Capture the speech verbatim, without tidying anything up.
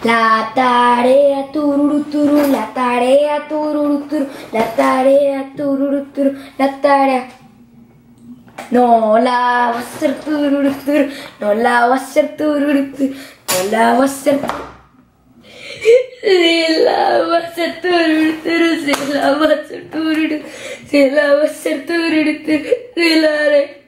La tarea tururu turu, la tarea tururu turu, la tarea tururu turu, la tarea. No la va a hacer tururu turu, no la va a hacer tururu turu, no la va a hacer. Si la va a hacer tururu turu, si la va a hacer tururu, si la va a hacer tururu turu, si la haré.